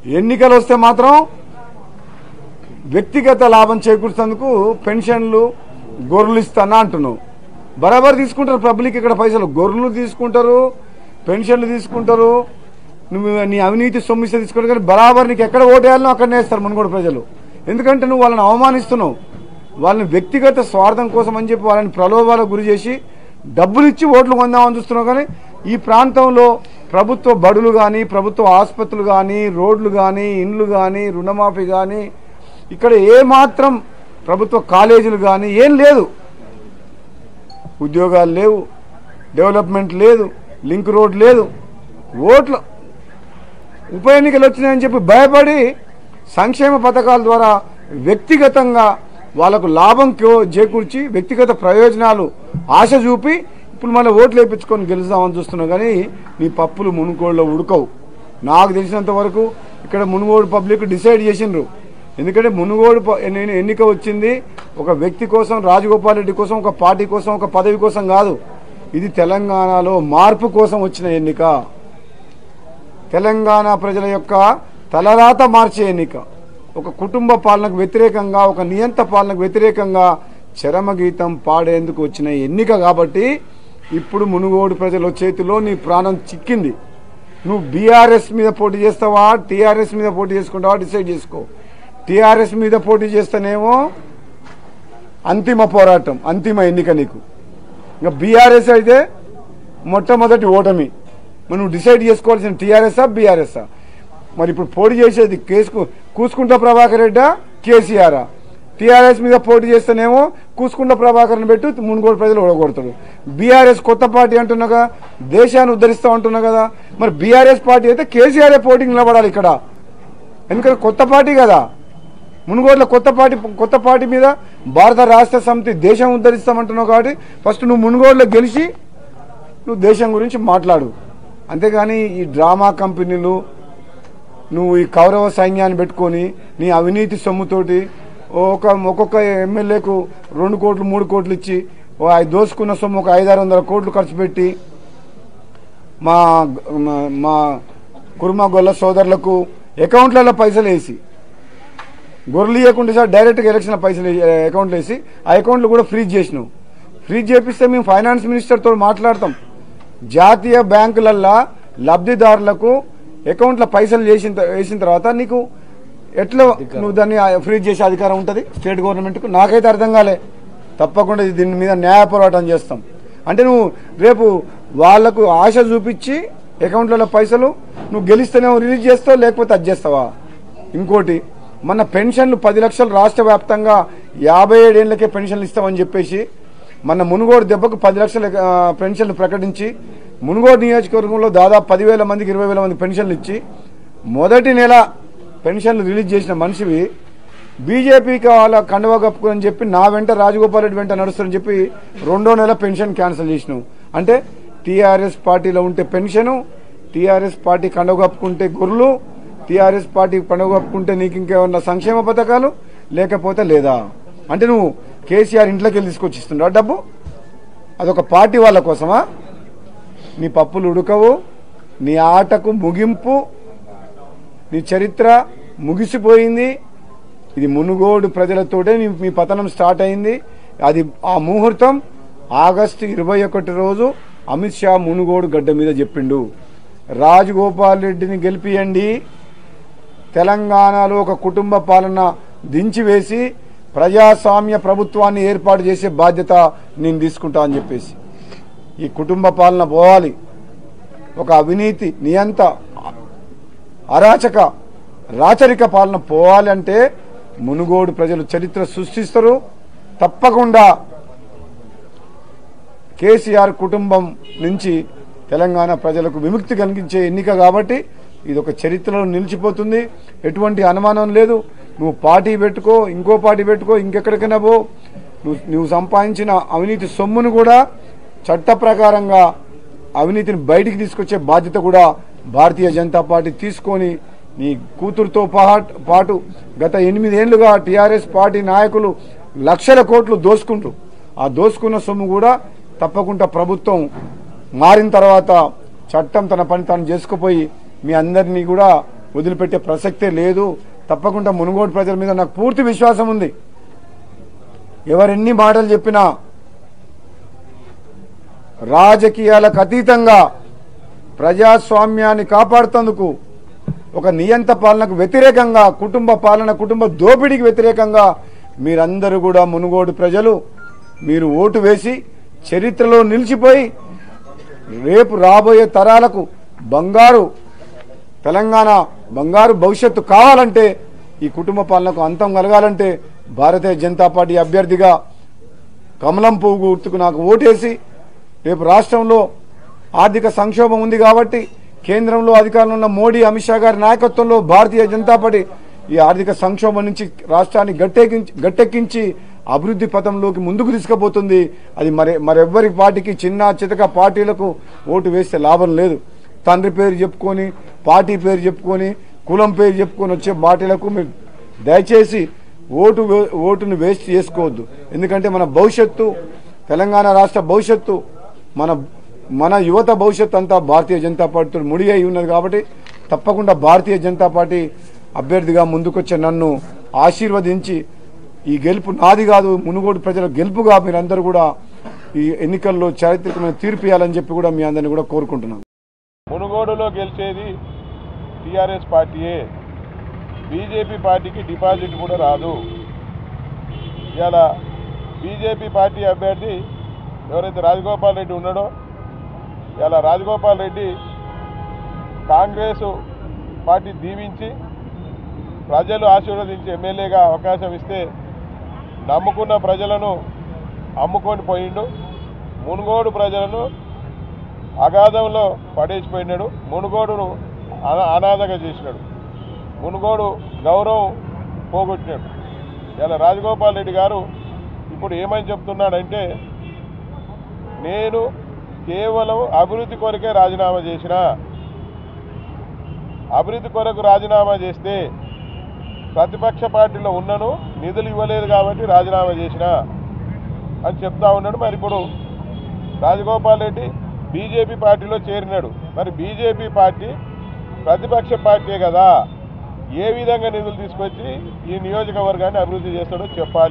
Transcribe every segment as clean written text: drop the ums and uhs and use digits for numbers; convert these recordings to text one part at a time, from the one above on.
ఎన్నికలు వస్తే మాత్రం వ్యక్తిగత లాభం చేకూర్చేందుకు పెన్షన్లు గొర్రెలు ఇస్తానా అంటున్నావు. బరాబర్ తీసుకుంటారు పబ్లిక్ ఇక్కడ పైసలు, గొర్రెలు తీసుకుంటారు, పెన్షన్లు తీసుకుంటారు, నువ్వు నీ అవినీతి సొమ్మిస్తే తీసుకుంటారు. కానీ బరాబర్ నీకు ఎక్కడ ఓటేయాలనో అక్కడనే వేస్తారు మునుగోడు ప్రజలు. ఎందుకంటే నువ్వు వాళ్ళని అవమానిస్తున్నావు. వాళ్ళని వ్యక్తిగత స్వార్థం కోసం అని చెప్పి వాళ్ళని ప్రలోభాలకు గురి చేసి డబ్బులు ఇచ్చి ఓట్లు పొందామని చూస్తున్నావు. కానీ ఈ ప్రాంతంలో ప్రభుత్వ బడులు కానీ, ప్రభుత్వ ఆసుపత్రులు కానీ, రోడ్లు కానీ, ఇండ్లు కానీ, రుణమాఫీ కానీ, ఇక్కడ ఏమాత్రం ప్రభుత్వ కాలేజీలు కానీ ఏం లేదు, ఉద్యోగాలు లేవు, డెవలప్మెంట్ లేదు, లింక్ రోడ్ లేదు. ఓట్లు ఉప ఎన్నికలు వచ్చినాయని చెప్పి భయపడి సంక్షేమ పథకాల ద్వారా వ్యక్తిగతంగా వాళ్ళకు లాభం చేకూర్చి వ్యక్తిగత ప్రయోజనాలు ఆశ చూపి ఇప్పుడు మళ్ళీ ఓట్లు వేయించుకొని గెలుస్తామని చూస్తున్నావు. కానీ నీ పప్పులు మునుగోడులో ఉడకవు. నాకు తెలిసినంత వరకు ఇక్కడ మునుగోడు పబ్లిక్ డిసైడ్ చేసిండ్రు. ఎందుకంటే మునుగోడు ఎన్నిక వచ్చింది ఒక వ్యక్తి కోసం, రాజగోపాల్ రెడ్డి కోసం, ఒక పార్టీ కోసం, ఒక పదవి కోసం కాదు. ఇది తెలంగాణలో మార్పు కోసం వచ్చిన ఎన్నిక, తెలంగాణ ప్రజల యొక్క తలరాత మార్చే ఎన్నిక. ఒక కుటుంబ పాలనకు వ్యతిరేకంగా, ఒక నియంత పాలనకు వ్యతిరేకంగా చరమగీతం పాడేందుకు వచ్చిన ఎన్నిక. కాబట్టి ఇప్పుడు మునుగోడు ప్రజల చేతిలో నీ ప్రాణం చిక్కింది. నువ్వు బీఆర్ఎస్ మీద పోటీ చేస్తావా, టీఆర్ఎస్ మీద పోటీ చేసుకుంటావా డిసైడ్ చేసుకో. టీఆర్ఎస్ మీద పోటీ చేస్తేనేమో అంతిమ పోరాటం, అంతిమ ఎన్నిక నీకు. ఇంకా బీఆర్ఎస్ అయితే మొట్టమొదటి ఓటమి. మరి నువ్వు డిసైడ్ చేసుకోవాల్సిన టీఆర్ఎస్ఆ బీఆర్ఎస్ఆ? మరి ఇప్పుడు పోటీ చేసేది కూసుకుంట ప్రభాకర్ రెడ్డా కేసీఆరా? టీఆర్ఎస్ మీద పోటీ చేస్తేనేమో కూసుకుంట ప్రభాకర్ని పెట్టి మునుగోడు ప్రజలు ఓడగొడతాడు. బీఆర్ఎస్ కొత్త పార్టీ అంటున్నాగా, దేశాన్ని ఉద్ధరిస్తా అంటున్నా కదా. మరి బీఆర్ఎస్ పార్టీ అయితే కేసీఆర్ఏ పోటీకి నిలబడాలి ఇక్కడ. ఎందుకంటే కొత్త పార్టీ కదా మునుగోడులో, కొత్త పార్టీ మీద భారత రాష్ట్ర సమితి దేశం ఉద్ధరిస్తామంటున్నావు. కాబట్టి ఫస్ట్ నువ్వు మునుగోడులో గెలిచి నువ్వు దేశం గురించి మాట్లాడు. అంతేగాని ఈ డ్రామా కంపెనీలు, నువ్వు ఈ కౌరవ సైన్యాన్ని పెట్టుకొని నీ అవినీతి సొమ్ముతోటి ఒక్కొక్క ఎమ్మెల్యేకు 2 కోట్లు 3 కోట్లు ఇచ్చి దోసుకున్న సొమ్ము ఒక 500-600 కోట్లు ఖర్చు పెట్టి మా కుర్మా గొల్ల సోదరులకు అకౌంట్లలో పైసలు వేసి, గొర్రెలు ఇవ్వకుండా సార్ డైరెక్ట్గా ఎలక్షన్ పైసలు అకౌంట్లు వేసి ఆ అకౌంట్లు కూడా ఫ్రీజ్ చేసినావు. ఫ్రీజ్ చేపిస్తే మేము ఫైనాన్స్ మినిస్టర్తో మాట్లాడతాం. జాతీయ బ్యాంకులల్లో లబ్ధిదారులకు అకౌంట్ల పైసలు వేసిన తర్వాత నీకు ఎట్లా నువ్వు దాన్ని ఫ్రీజ్ చేసే అధికారం ఉంటుంది స్టేట్ గవర్నమెంట్కు? నాకైతే అర్థం కాలే. తప్పకుండా దీని మీద న్యాయ పోరాటం చేస్తాం. అంటే నువ్వు రేపు వాళ్లకు ఆశ చూపించి అకౌంట్లలో పైసలు నువ్వు గెలిస్తేనే రిలీజ్ చేస్తావు, లేకపోతే అది చేస్తావా? ఇంకోటి, మన పెన్షన్లు 10 లక్షలు రాష్ట్ర వ్యాప్తంగా 57 ఏళ్లకే పెన్షన్లు ఇస్తామని చెప్పేసి మన మునుగోడు దెబ్బకు 10 లక్షల పెన్షన్లు ప్రకటించి మునుగోడు నియోజకవర్గంలో దాదాపు 10,000 మందికి 20,000 మంది పెన్షన్లు ఇచ్చి మొదటి నెల పెన్షన్లు రిలీజ్ చేసిన మనిషివి బీజేపీకి వాళ్ళ కండువా కప్పుకొని చెప్పి నా వెంట రాజగోపాల్ రెడ్డి వెంట నడుస్తారని చెప్పి 2వ నెల పెన్షన్ క్యాన్సిల్ చేసినావు. అంటే టీఆర్ఎస్ పార్టీలో ఉంటే పెన్షను, టీఆర్ఎస్ పార్టీ కండువా కప్పుకుంటే గొర్రెలు, టీఆర్ఎస్ పార్టీ పండుగ కప్పుకుంటే నీకు ఇంకేమన్నా సంక్షేమ పథకాలు లేకపోతే లేదా? అంటే నువ్వు కేసీఆర్ ఇంట్లోకి వెళ్ళి తీసుకొచ్చి ఇస్తున్నావు డబ్బు? అదొక పార్టీ వాళ్ళ కోసమా? నీ పప్పులు ఉడకవు, నీ ఆటకు ముగింపు, నీ చరిత్ర ముగిసిపోయింది. ఇది మునుగోడు ప్రజలతోటే మీ పతనం స్టార్ట్ అయింది. అది ఆ ముహూర్తం ఆగస్టు 21 రోజు అమిత్ షా మునుగోడు గడ్డ మీద చెప్పిండు, రాజగోపాల్ రెడ్డిని గెలిపియండి, తెలంగాణలో ఒక కుటుంబ పాలన దించివేసి ప్రజాస్వామ్య ప్రభుత్వాన్ని ఏర్పాటు చేసే బాధ్యత నేను తీసుకుంటా అని చెప్పేసి. ఈ కుటుంబ పాలన పోవాలి, ఒక అవినీతి నియంత అరాచక రాచరిక పాలన పోవాలంటే మునుగోడు ప్రజలు చరిత్ర సృష్టిస్తారు. తప్పకుండా కేసీఆర్ కుటుంబం నుంచి తెలంగాణ ప్రజలకు విముక్తి కలిగించే ఎన్నిక కాబట్టి ఇది ఒక చరిత్రలో నిలిచిపోతుంది. ఎటువంటి అనుమానం లేదు. నువ్వు పార్టీ పెట్టుకో, ఇంకో పార్టీ పెట్టుకో, ఇంకెక్కడికైనా పో, నువ్వు సంపాదించిన అవినీతి సొమ్మును కూడా చట్ట ప్రకారంగా అవినీతిని బయటికి తీసుకొచ్చే బాధ్యత కూడా భారతీయ జనతా పార్టీ తీసుకొని నీ కూతురుతో పాటు గత 8 ఏళ్లుగా టీఆర్ఎస్ పార్టీ నాయకులు లక్షల కోట్లు దోసుకుంటూ ఆ దోసుకున్న సొమ్ము కూడా తప్పకుండా ప్రభుత్వం మారిన తర్వాత చట్టం తన పని తాను చేసుకుపోయి మీ అందరినీ కూడా వదిలిపెట్టే ప్రసక్తే లేదు. తప్పకుండా మునుగోడు ప్రజల మీద నాకు పూర్తి విశ్వాసం ఉంది. ఎవరెన్ని మాటలు చెప్పినా రాజకీయాలకు అతీతంగా ప్రజాస్వామ్యాన్ని కాపాడుతందుకు ఒక నియంత పాలనకు వ్యతిరేకంగా, కుటుంబ పాలన, కుటుంబ దోపిడీకి వ్యతిరేకంగా మీరందరూ కూడా మునుగోడు ప్రజలు మీరు ఓటు వేసి చరిత్రలో నిలిచిపోయి రేపు రాబోయే తరాలకు బంగారు తెలంగాణ, బంగారు భవిష్యత్తు కావాలంటే, ఈ కుటుంబ పాలనకు అంతం కలగాలంటే భారతీయ జనతా పార్టీ అభ్యర్థిగా కమలం పువ్వు గుర్తుకు నాకు ఓటేసి రేపు రాష్ట్రంలో ఆర్థిక సంక్షోభం ఉంది కాబట్టి కేంద్రంలో అధికారంలో ఉన్న మోడీ, అమిత్ షా గారి నాయకత్వంలో భారతీయ జనతా పార్టీ ఈ ఆర్థిక సంక్షోభం నుంచి రాష్ట్రాన్ని గట్టెక్కించి అభివృద్ధి పథంలోకి ముందుకు తీసుకుపోతుంది. అది మరెవ్వరి పార్టీకి, చిన్న చితక పార్టీలకు ఓటు వేస్తే లాభం లేదు. తండ్రి పేరు చెప్పుకొని, పార్టీ పేరు చెప్పుకొని, కులం పేరు చెప్పుకొని వచ్చే పార్టీలకు మీరు దయచేసి ఓటును వేస్ట్ చేసుకోవద్దు. ఎందుకంటే మన భవిష్యత్తు, తెలంగాణ రాష్ట్ర భవిష్యత్తు, మన యువత భవిష్యత్తు అంతా భారతీయ జనతా పార్టీతో ముడి అయి ఉన్నది. కాబట్టి తప్పకుండా భారతీయ జనతా పార్టీ అభ్యర్థిగా ముందుకొచ్చే నన్ను ఆశీర్వదించి ఈ గెలుపు నాది కాదు, మునుగోడు ప్రజల గెలుపుగా మీరందరూ కూడా ఈ ఎన్నికల్లో చారిత్రకమైన తీర్పు ఇవ్వాలని చెప్పి కూడా మీ అందరినీ కూడా కోరుకుంటున్నాను. మునుగోడులో గెలిచేది టీఆర్ఎస్ పార్టీయే. బీజేపీ పార్టీకి డిపాజిట్ కూడా రాదు. ఇలా బీజేపీ పార్టీ అభ్యర్థి ఎవరైతే రాజగోపాల్ రెడ్డి ఉన్నాడో, ఇలా రాజగోపాల్ రెడ్డి కాంగ్రెస్ పార్టీ దీవించి ప్రజలు ఆశీర్వదించి ఎమ్మెల్యేగా అవకాశం ఇస్తే నమ్ముకున్న ప్రజలను అమ్ముకొని పోయిండు. మునుగోడు ప్రజలను అగాధంలో పడేసిపోయినాడు. మునుగోడును అనాథగా చేసినాడు. మునుగోడు గౌరవం పోగొట్టినాడు. ఇలా రాజగోపాల్ రెడ్డి గారు ఇప్పుడు ఏమని చెప్తున్నాడంటే, నేను కేవలం అభివృద్ధి కొరకే రాజీనామా చేసిన, అభివృద్ధి కొరకు రాజీనామా చేస్తే ప్రతిపక్ష పార్టీలో ఉన్నను, నిధులు ఇవ్వలేదు కాబట్టి రాజీనామా చేసిన అని చెప్తా ఉన్నాడు. మరి ఇప్పుడు రాజగోపాల్ రెడ్డి బీజేపీ పార్టీలో చేరినాడు. మరి బీజేపీ పార్టీ ప్రతిపక్ష పార్టీ కదా, ఏ విధంగా నిధులు తీసుకొచ్చి ఈ నియోజకవర్గాన్ని అభివృద్ధి చేస్తాడో చెప్పాలి.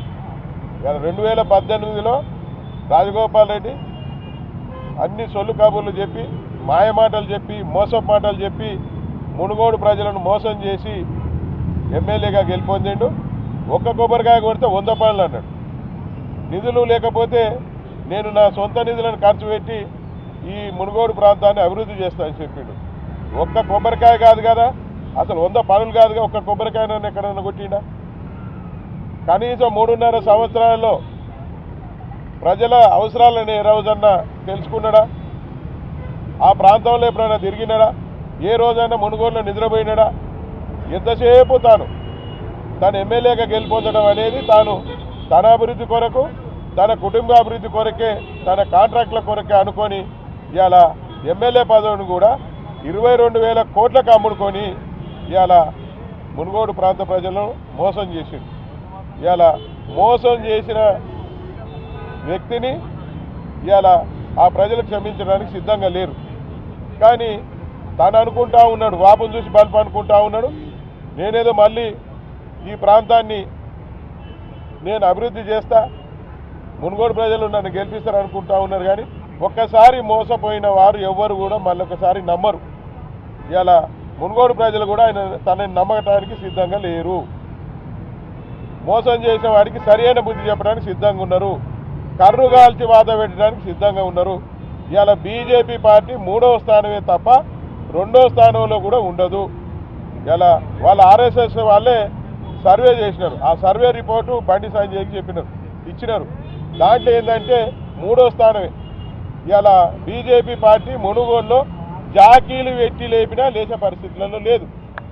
2018లో రాజగోపాల్ రెడ్డి అన్ని సొల్లు కబుర్లు చెప్పి, మాయమాటలు చెప్పి, మోసపు మాటలు చెప్పి మునుగోడు ప్రజలను మోసం చేసి ఎమ్మెల్యేగా గెలుపొందిండు. ఒక్క కొబ్బరికాయ కొడితే 100 పనులు అన్నాడు. నిధులు లేకపోతే నేను నా సొంత నిధులను ఖర్చు పెట్టి ఈ మునుగోడు ప్రాంతాన్ని అభివృద్ధి చేస్తానని చెప్పిండు. ఒక్క కొబ్బరికాయ కాదు కదా, అసలు 100 పనులు కాదుగా, ఒక్క కొబ్బరికాయ నన్ను ఎక్కడన్నా కొట్టిండా? కనీసం 3.5 సంవత్సరాలలో ప్రజల అవసరాలను ఏ రోజన్నా తెలుసుకున్నాడా? ఆ ప్రాంతంలో ఎప్పుడైనా తిరిగినాడా? ఏ రోజైనా మునుగోడులో నిద్రపోయినాడా? ఎంతసేపు తన ఎమ్మెల్యేగా గెలుపొందడం అనేది తన అభివృద్ధి కొరకు, తన కుటుంబ అభివృద్ధి కొరకే, తన కాంట్రాక్టుల కొరకే అనుకొని ఇవాళ ఎమ్మెల్యే పదవిని కూడా 22,000 కోట్లకు అమ్ముడుకొని ఇవాళ మునుగోడు ప్రాంత ప్రజలను మోసం చేసింది. ఇవాళ మోసం చేసిన వ్యక్తిని ఇవాళ ఆ ప్రజలు క్షమించడానికి సిద్ధంగా లేరు. కానీ తను అనుకుంటా ఉన్నాడు, వాపును చూసి బల్బు అనుకుంటా ఉన్నాడు, నేనేదో మళ్ళీ ఈ ప్రాంతాన్ని నేను అభివృద్ధి చేస్తా, మునుగోడు ప్రజలు నన్ను గెలిపిస్తారు అనుకుంటా ఉన్నారు. కానీ ఒక్కసారి మోసపోయిన వారు ఎవ్వరు కూడా మళ్ళొకసారి నమ్మరు. ఇలా మునుగోడు ప్రజలు కూడా తనని నమ్మటానికి సిద్ధంగా లేరు. మోసం చేసిన వాడికి సరైన బుద్ధి చెప్పడానికి సిద్ధంగా ఉన్నారు. కర్రు కాల్చి వాత పెట్టడానికి సిద్ధంగా ఉన్నారు. ఇవాళ బీజేపీ పార్టీ 3వ స్థానమే తప్ప 2వ స్థానంలో కూడా ఉండదు. ఇలా వాళ్ళ ఆర్ఎస్ఎస్ వాళ్ళే సర్వే చేసినారు. ఆ సర్వే రిపోర్టు బండి సంజయ్కి ఇచ్చినారు. దాంట్లో ఏంటంటే 3వ స్థానమే. ఇవాళ బీజేపీ పార్టీ మునుగోడులో జాకీలు వెట్టి లేపినా లేచే పరిస్థితులలో లేదు.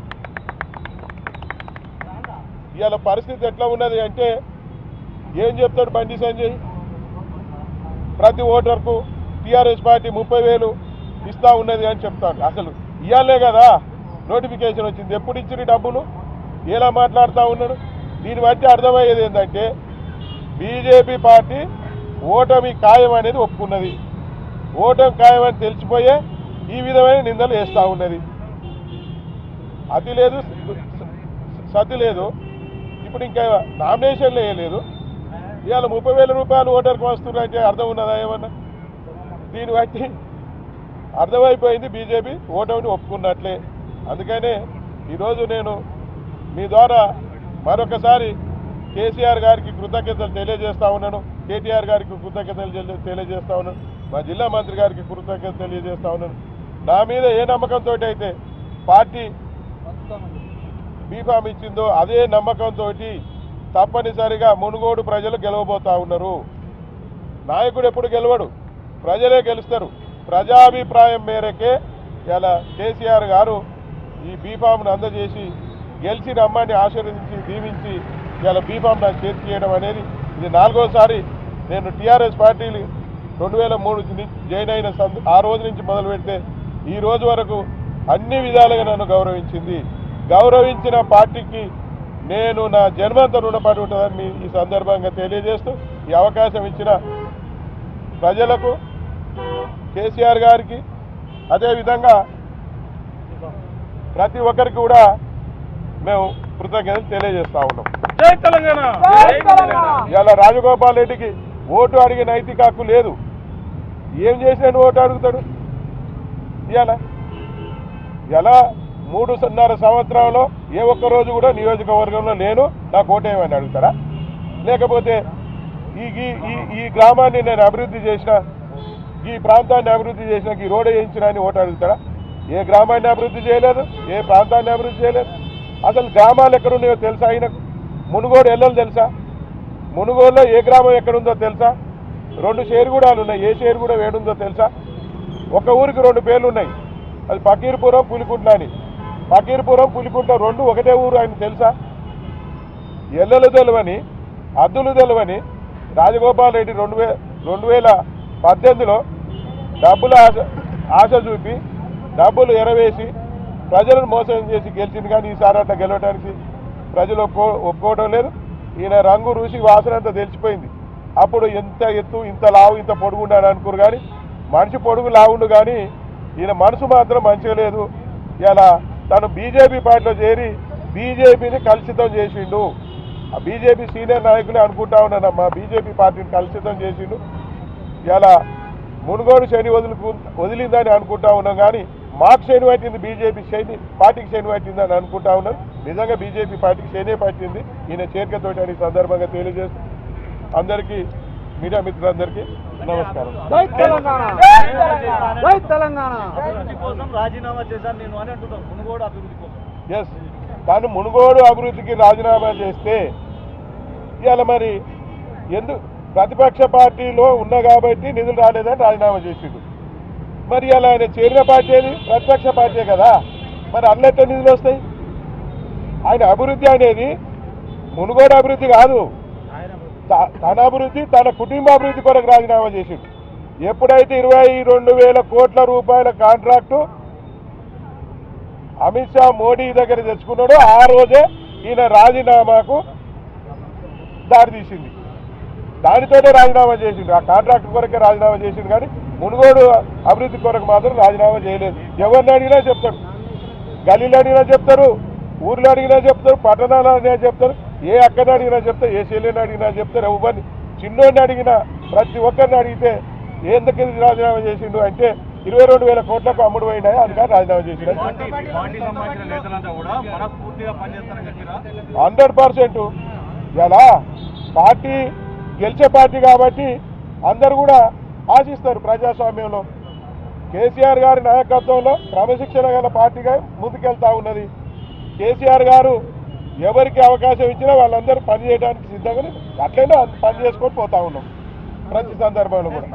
ఇవాళ పరిస్థితి ఎట్లా ఉన్నది అంటే, ఏం చెప్తాడు బండి సంజయ్? ప్రతి ఓటర్కు టీఆర్ఎస్ పార్టీ 30,000 ఇస్తా ఉన్నది అని చెప్తాడు. అసలు ఇవాళే కదా నోటిఫికేషన్ వచ్చింది, ఎప్పుడు ఇచ్చిన డబ్బులు ఎలా మాట్లాడుతూ ఉన్నాడు? దీన్ని బట్టి అర్థమయ్యేది ఏంటంటే, బీజేపీ పార్టీ ఓటమి ఖాయం అనేది ఒప్పుకున్నది. ఓటమి ఖాయం అని తెలిసిపోయే ఈ విధమైన నిందలు వేస్తూ ఉన్నది. అతి లేదు సతి లేదు. ఇప్పుడు ఇంకా నామినేషన్లు వేయలేదు. ఇవాళ 30,000 రూపాయలు ఓటర్కి వస్తున్నారంటే అర్థం ఉన్నదా ఏమన్నా? దీన్ని బట్టి అర్థమైపోయింది బీజేపీ ఓటమిని ఒప్పుకున్నట్లే. అందుకనే ఈరోజు నేను మీ ద్వారా మరొకసారి కేసీఆర్ గారికి కృతజ్ఞతలు తెలియజేస్తా ఉన్నాను, కేటీఆర్ గారికి కృతజ్ఞతలు తెలియజేస్తా ఉన్నాను, మా జిల్లా మంత్రి గారికి కృతజ్ఞతలు తెలియజేస్తా ఉన్నాను. నా మీద ఏ నమ్మకంతో అయితే పార్టీ బీఫామ్ ఇచ్చిందో అదే నమ్మకంతో తప్పనిసరిగా మునుగోడు ప్రజలు గెలవబోతా ఉన్నారు. నాయకుడు ఎప్పుడు గెలవడు, ప్రజలే గెలుస్తారు. ప్రజాభిప్రాయం మేరకే ఇలా కేసీఆర్ గారు ఈ బీఫామ్ను అందజేసి గెలిచి రమ్మని ఆశీర్వదించి దీవించి ఇలా బీఫామ్ నాకు చేతి చేయడం అనేది ఇది 4వసారి. నేను టీఆర్ఎస్ పార్టీలు 2003 జాయిన్ అయిన ఆ రోజు నుంచి మొదలు పెడితే ఈ రోజు వరకు అన్ని విధాలుగా నన్ను గౌరవించింది. గౌరవించిన పార్టీకి నేను నా జన్మంతా రుణపడి ఉంటుందని ఈ సందర్భంగా తెలియజేస్తూ ఈ అవకాశం ఇచ్చిన ప్రజలకు, కేసీఆర్ గారికి, అదేవిధంగా ప్రతి ఒక్కరికి కూడా మేము కృతజ్ఞతలు తెలియజేస్తా ఉన్నాం. జై తెలంగాణ. ఇవాళ రాజగోపాల్ రెడ్డికి ఓటు అడిగే నైతిక హక్కు లేదు. ఏం చేసినాడు ఓటు అడుగుతాడు? ఇలా 3.5 సంవత్సరంలో ఏ ఒక్క రోజు కూడా నియోజకవర్గంలో లేను, నాకు ఓటేయమని అడుగుతారా? లేకపోతే ఈ గ్రామాన్ని నేను అభివృద్ధి చేసిన, ఈ ప్రాంతాన్ని అభివృద్ధి చేసిన, ఈ రోడ్ వేయించిన అని ఓటు అడుగుతారా? ఏ గ్రామాన్ని అభివృద్ధి చేయలేదు, ఏ ప్రాంతాన్ని అభివృద్ధి చేయలేదు. అసలు గ్రామాలు ఎక్కడున్నాయో తెలుసా? ఆయన మునుగోడు ఎల్లలు తెలుసా? మునుగోడులో ఏ గ్రామం ఎక్కడుందో తెలుసా? 2 షేరుగూడాలు ఉన్నాయి, ఏ షేరుగూడ ఏడుందో తెలుసా? ఒక ఊరికి 2 పేర్లు ఉన్నాయి, అది ఫకీర్పురం, పులికుంట అని. ఫకీర్పురం, పులికుంట 2 ఒకటే ఊరు ఆయన తెలుసా? ఎల్లలు తెలవని, అద్దులు తెలవని రాజగోపాల్ రెడ్డి 2018లో డబ్బుల ఆశ చూపి డబ్బులు ఎరవేసి ప్రజలను మోసం చేసి గెలిచింది. కానీ ఈసారి అట్లా గెలవడానికి ప్రజలు ఒప్పుకోవడం లేదు. ఈయన రంగు రుచి వాసన అంతా తెలిసిపోయింది. అప్పుడు ఎంత ఎత్తు, ఇంత లావు, ఇంత పొడుగుండాలని అనుకోరు, కానీ మనిషి పొడుగు లావుండు, కానీ ఈయన మనసు మాత్రం మంచిగా లేదు. ఇలా తను బీజేపీ పార్టీలో చేరి బీజేపీని కలుషితం చేసిండు. ఆ బీజేపీ సీనియర్ నాయకులే అనుకుంటా ఉన్నానమ్మా, బీజేపీ పార్టీని కలుషితం చేసిండు. ఇలా మునుగోడు శని వదిలిందని అనుకుంటా ఉన్నాం, కానీ మాకు శని పట్టింది, బీజేపీ పార్టీకి శని పట్టిందని అనుకుంటా ఉన్నాం. నిజంగా బీజేపీ పార్టీకి శనే పట్టింది. ఈయన చేరికతోటి అని సందర్భంగా తెలియజేస్తూ అందరికీ, మీడియా మిత్రులందరికీ నమస్కారం. జై తెలంగాణ. జై తెలంగాణ. అభివృద్ధి కోసం రాజీనామా చేశాను నేను అని అంటున్నాను. మునుగోడు అభివృద్ధి కోసం. ఎస్, తాను మునుగోడు అభివృద్ధికి రాజీనామా చేస్తే ఇవాళ మరి ఎందుకు ప్రతిపక్ష పార్టీలో ఉన్నా కాబట్టి నిధులు రాలేదని రాజీనామా చేసిండు. మరి అలా ఆయన చేరిన పార్టీ ఏది? ప్రతిపక్ష పార్టీ కదా. మరి అన్నట్టు నిధులు వస్తాయి? ఆయన అభివృద్ధి అనేది మునుగోడు అభివృద్ధి కాదు, తన అభివృద్ధి, తన కుటుంబ అభివృద్ధి కొరకు రాజీనామా చేసిండు. ఎప్పుడైతే 22,000 కోట్ల రూపాయల కాంట్రాక్టు అమిత్ షా మోడీ దగ్గర తెచ్చుకున్నాడో ఆ రోజే ఈయన రాజీనామాకు దారితీసింది. దానితోనే రాజీనామా చేసిండు. ఆ కాంట్రాక్ట్ కొరకే రాజీనామా చేసిండు, కానీ మునుగోడు అభివృద్ధి కొరకు మాత్రం రాజీనామా చేయలేదు. ఎవరిని అడిగినా చెప్తారు, గలీలు అడిగినా చెప్తారు, ఊర్లో అడిగినా చెప్తారు, పట్టణాలు అడిగినా చెప్తారు, ఏ అక్కని అడిగినా చెప్తారు, ఏ చెల్లెని అడిగినా చెప్తారు. ఎవరిని చిన్నోడిని అడిగినా, ప్రతి ఒక్కరిని అడిగితే ఎందుకు రాజీనామా చేసిండు అంటే 22,000 కోట్లకు అమ్ముడు పోయినాయి, అందుకని రాజీనామా చేసిండు. 100% ఇలా పార్టీ గెలిచే పార్టీ కాబట్టి అందరు కూడా ఆశిస్తారు ప్రజాస్వామ్యంలో. కేసీఆర్ గారి నాయకత్వంలో క్రమశిక్షణ గల పార్టీగా ముందుకెళ్తా ఉన్నది. కేసీఆర్ గారు ఎవరికి అవకాశం ఇచ్చినా వాళ్ళందరూ పని చేయడానికి సిద్ధంగా అట్లనే పని చేసుకొని పోతా ఉన్నాం ప్రతి సందర్భంలో కూడా.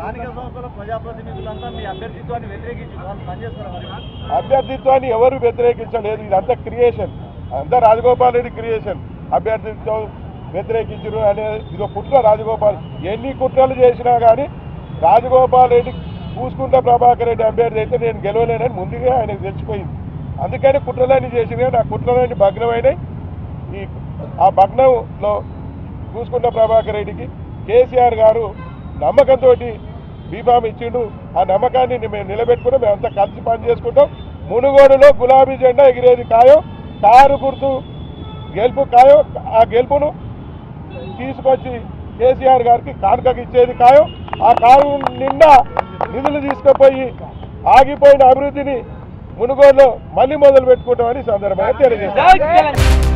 అభ్యర్థిత్వాన్ని ఎవరు వ్యతిరేకించలేదు, ఇదంతా క్రియేషన్, అంతా రాజగోపాల్ రెడ్డి క్రియేషన్. అభ్యర్థిత్వం వ్యతిరేకించరు అనేది ఇదో కుట్ర. రాజగోపాల్ ఎన్ని కుట్రలు చేసినా కానీ రాజగోపాల్ రెడ్డి పూసుకుంట ప్రభాకర్ రెడ్డి అభ్యర్థి అయితే నేను గెలవలేనని ముందుగా ఆయనకు తెలిసిపోయింది. అందుకని కుట్రలన్నీ చేసినా నా కుట్రలన్నీ భగ్నమైనాయి. ఆ భగ్నంలో పూసుకుంట ప్రభాకర్ రెడ్డికి కేసీఆర్ గారు నమ్మకంతో బీఫామ్ ఇచ్చిండు. ఆ నమ్మకాన్ని మేము నిలబెట్టుకున్నాం. మేమంతా కలిసి పని చేసుకుంటాం. మునుగోడులో గులాబీ జెండా ఎగిరేది ఖాయం. కారు గుర్తు గెలుపు ఖాయం. ఆ గెలుపును తీసుకొచ్చి కేసీఆర్ గారికి కానుకకి ఇచ్చేది ఖాయం. ఆ కారు నిండా నిధులు తీసుకుపోయి ఆగిపోయిన అభివృద్ధిని మునుగోడులో మళ్ళీ మొదలు పెట్టుకుంటామని సందర్భంగా తెలియజేస్తాం.